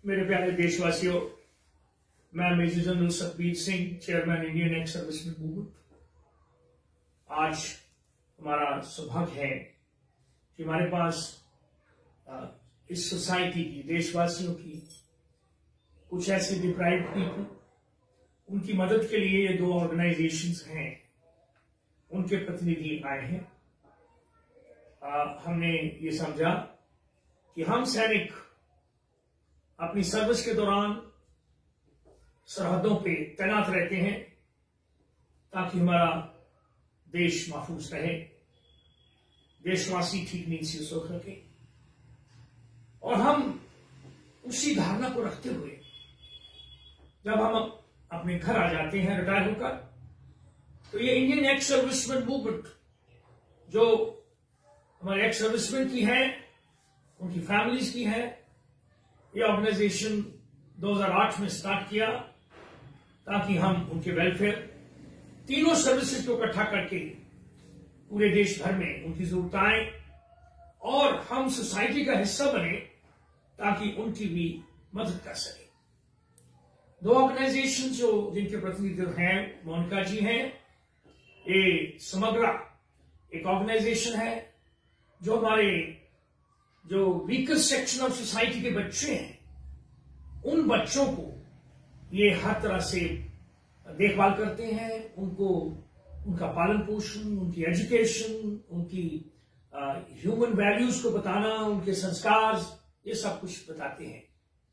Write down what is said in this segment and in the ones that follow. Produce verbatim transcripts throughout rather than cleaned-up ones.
मेरे प्यारे देशवासियों, मैं major general Satbir Singh, chairman Indian ex serviceman movement. आज हमारा सौभाग्य है कि हमारे पास इस सोसाइटी की, देशवासियों की कुछ ऐसे डिप्राइव्ड पीपल, उनकी मदद के लिए ये दो ऑर्गेनाइजेशंस हैं, उनके प्रतिनिधि आए हैं। आ, हमने ये समझा कि हम सैनिक अपनी सर्विस के दौरान सरहदों पे तैनात रहते हैं ताकि हमारा देश महफूज रहे, देशवासी ठीक नींद से सो सके। और हम उसी धारणा को रखते हुए जब हम अपने घर आ जाते हैं रिटायर होकर, तो ये इंडियन एक्स सर्विसमैन मूवमेंट जो हमारे एक्स सर्विसमैन की है, उनकी फैमिलीज की है, ये ऑर्गेनाइजेशन दो हज़ार आठ में स्टार्ट किया ताकि हम उनके वेलफेयर, तीनों सर्विसेज को इकट्ठा करके पूरे देश भर में उनकी जरूरतें और हम सोसाइटी का हिस्सा बने ताकि उनकी भी मदद कर सके। दो ऑर्गेनाइजेशन जो जिनके प्रतिनिधि हैं, मोनिका जी हैं, ये समग्रा एक ऑर्गेनाइजेशन है जो हमारे जो वीकेस्ट सेक्शन ऑफ सोसाइटी के बच्चे हैं, उन बच्चों को ये हर तरह से देखभाल करते हैं, उनको उनका पालन पोषण, उनकी एजुकेशन, उनकी ह्यूमन वैल्यूज को बताना, उनके संस्कार, ये सब कुछ बताते हैं।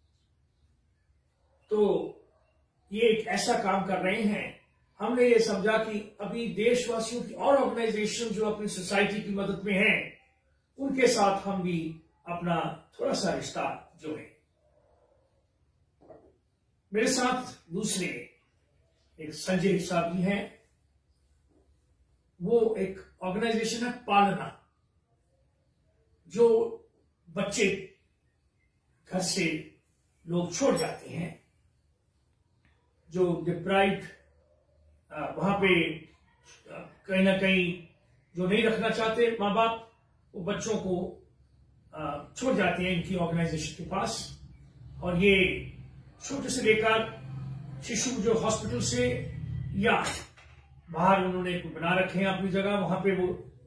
तो ये एक ऐसा काम कर रहे हैं। हमने ये समझा कि अभी देशवासियों की और ऑर्गेनाइजेशन जो अपनी सोसाइटी की मदद में हैं, उनके साथ हम भी अपना थोड़ा सा रिश्ता जोड़े। मेरे साथ दूसरे एक संजय साहब जी हैं, वो एक ऑर्गेनाइजेशन है पालना, जो बच्चे घर से लोग छोड़ जाते हैं, जो डिप्राइव्ड वहां पे कहीं ना कहीं जो नहीं रखना चाहते माँ बाप, वो बच्चों को छोड़ जाते हैं इनकी ऑर्गेनाइजेशन के पास। और ये छोटे से लेकर शिशु जो हॉस्पिटल से या बाहर उन्होंने बना रखे हैं अपनी जगह, वहां पे वो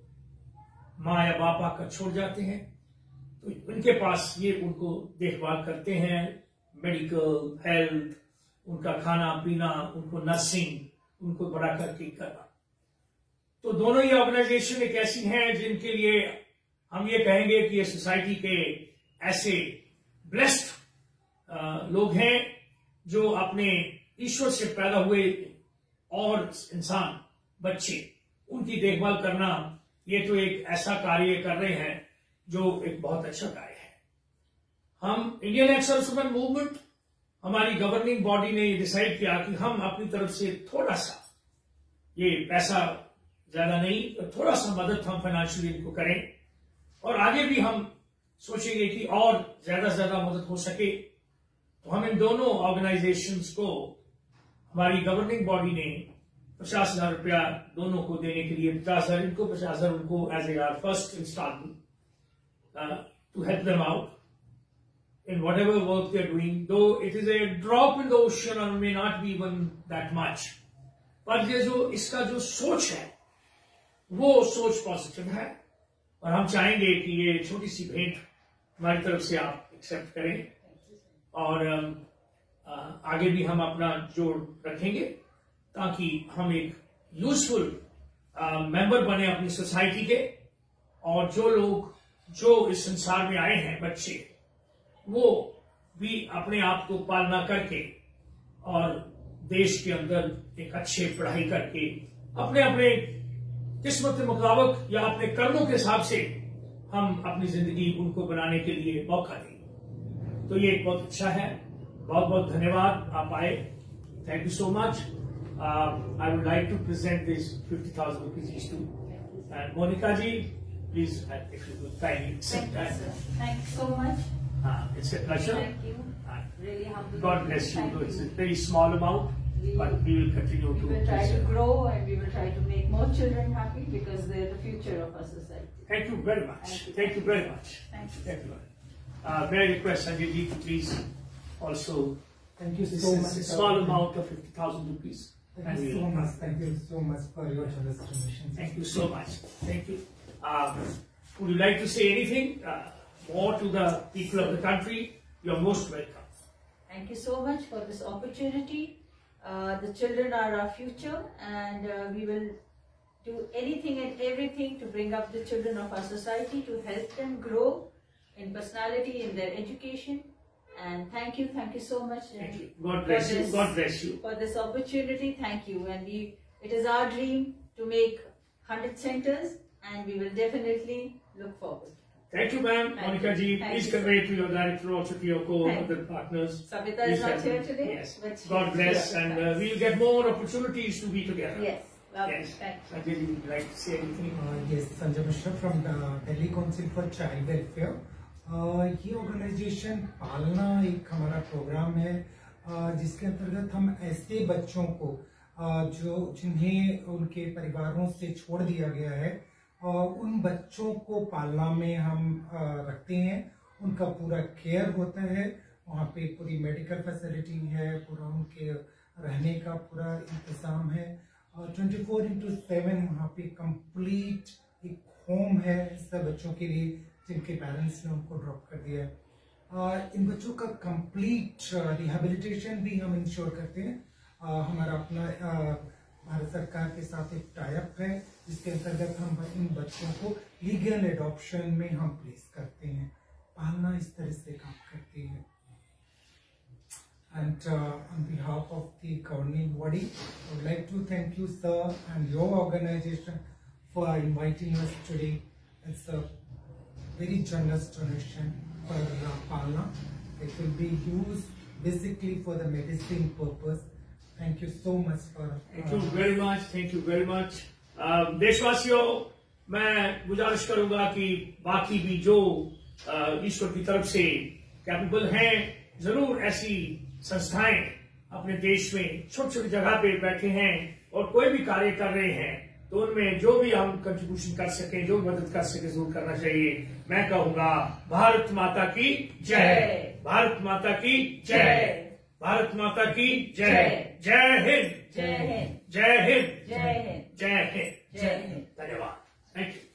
माँ या बाप आकर छोड़ जाते हैं, तो इनके पास ये उनको देखभाल करते हैं, मेडिकल, हेल्थ, उनका खाना पीना, उनको नर्सिंग, उनको बड़ा करके करना। तो दोनों ही ऑर्गेनाइजेशन एक ऐसी हैं जिनके लिए हम ये कहेंगे कि ये सोसाइटी के ऐसे ब्लेस्ड लोग हैं जो अपने ईश्वर से पैदा हुए और इंसान बच्चे, उनकी देखभाल करना, ये तो एक ऐसा कार्य कर रहे हैं जो एक बहुत अच्छा कार्य है। हम इंडियन एक्स सर्विसमैन मूवमेंट, हमारी गवर्निंग बॉडी ने ये डिसाइड किया कि हम अपनी तरफ से थोड़ा सा, ये पैसा ज्यादा नहीं, थोड़ा सा मदद हम फाइनेंशियली इनको करें, और आगे भी हम सोचेंगे कि और ज्यादा से ज्यादा मदद हो सके। तो हम इन दोनों ऑर्गेनाइजेशंस को, हमारी गवर्निंग बॉडी ने पचास हजार रुपया दोनों को देने के लिए, पचास हजार इनको, पचास हजार उनको, as a our first installment to help them out in whatever work they are doing, though it is a drop in the ocean or may not be even that much, पर ये जो इसका जो सोच है वो सोच पॉजिटिव है, और हम चाहेंगे कि ये छोटी सी भेंट हमारी तरफ से आप एक्सेप्ट करें, और आगे भी हम अपना जोड़ रखेंगे ताकि हम एक यूजफुल मेंबर बने अपनी सोसाइटी के, और जो लोग जो इस संसार में आए हैं बच्चे, वो भी अपने आप को पालना करके और देश के अंदर एक अच्छे पढ़ाई करके अपने अपने किस्मत के मुताबिक या अपने कर्मों के हिसाब से हम अपनी जिंदगी उनको बनाने के लिए मौका दें। तो ये बहुत अच्छा है। बहुत बहुत धन्यवाद, आप आए। Thank you so much. I would like to present this fifty thousand rupees to and Monika ji, please if you could kindly accept that. Thank you so much. Uh, it's a pleasure. Thank you. Uh, really humble. God bless you. Thank It's you. a very small amount, We but we will continue we to. will try to serve. grow, and we will try to make more children happy because they're the future of our society. Thank you very much. Thank you. Thank you very much. Thank you. Thank you. Uh, may I request Sanjay ji to please also Thank you this so is much. a small amount of fifty thousand rupees. Thank you so much. Thank you so much for your generous donations. Thank you so much. Thank you. Um, would you like to say anything uh, more to the people of the country? You are most welcome. Thank you so much for this opportunity. Uh, the children are our future, and uh, we will do anything and everything to bring up the children of our society, to help them grow in personality, in their education. And thank you, thank you so much. Thank you. God bless you. God bless you. For this opportunity, thank you. And we, it is our dream to make one hundred centers, and we will definitely look forward. Thank you, ma'am. Monica ji, please convey to your director, also to your co-other partners. Savita is not here today. Yes. God bless, and uh, we'll get more opportunities to be together. Yes. Lovely. Yes. Thank you. Sanjay ji, would you like to say anything? Uh, yes, Sanjay Mishra from the Delhi Council for Child Welfare. Uh, ये organisation Palna एक हमारा programme है uh, जिसके अंतर्गत हम ऐसे बच्चों को uh, जो जिन्हें उनके परिवारों से छोड़ दिया गया है uh, उन बच्चों को पालना में हम uh, रखते हैं. उनका पूरा केयर होता है. वहाँ पे पूरी मेडिकल फैसिलिटी है, पूरा उनके रहने का पूरा इंतजाम है. ट्वेंटी फोर इंटू सेवन वहाँ पे कंप्लीट एक होम है सब बच्चों के लिए जिनके पेरेंट्स ने उनको ड्रॉप कर दिया है. uh, इन बच्चों का कंप्लीट रिहेबिलिटेशन भी हम इंश्योर करते हैं. uh, हमारा अपना uh, भारत सरकार के साथ एक टाई अप है जिसके अंतर्गत हम इन बच्चों को लीगल एडॉप्शन में हम प्लेस करते हैं. पालना इस तरह से काम करती है. And uh, on behalf of the governing body, I would like to thank you, sir, and your organization for inviting us today. It's a very generous donation for uh, Palna. It will be used basically for the medicine purpose. Thank you so much for. Uh, thank you very much. Thank you very much. देशवासियों, मैं गुजारिश करूंगा कि बाकी भी जो ईश्वर की तरफ से कैपेबल हैं, जरूर ऐसी संस्थाएं अपने देश में छोटी छोटी जगह पे बैठे हैं और कोई भी कार्य कर रहे हैं, तो उनमें जो भी हम कंट्रीब्यूशन कर सकें, जो मदद कर सके, जरूर करना चाहिए. मैं कहूंगा भारत माता की जय, भारत माता की जय, भारत माता की जय. जय हिंद, जय हिंद, जय हिंद, जय हिंद, जय हिंद, जय हिंद. धन्यवाद. Thank you.